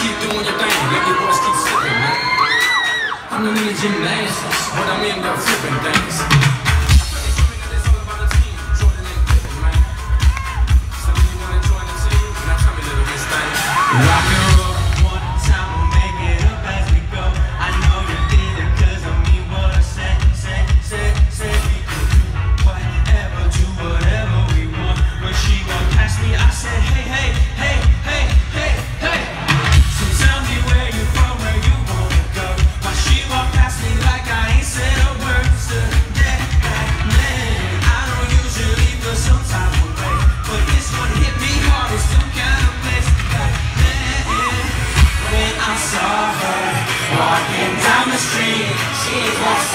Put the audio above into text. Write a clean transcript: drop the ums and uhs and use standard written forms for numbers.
keep doing your thing, let your boys keep slipping, man. I'm not in the gymnastics, but I'm in the flipping things. Rock and roll. One time we'll make it up as we go. I know you did it, cause I mean what I said. We could do whatever, do whatever we want. When she walked past me, I said, hey. So tell me where you from, where you wanna go. Why she walked past me like I ain't said a word. Yeah, man, I don't usually feel some type of way, but this one hit me hard in some kind of place. When I saw her walking down the street, she was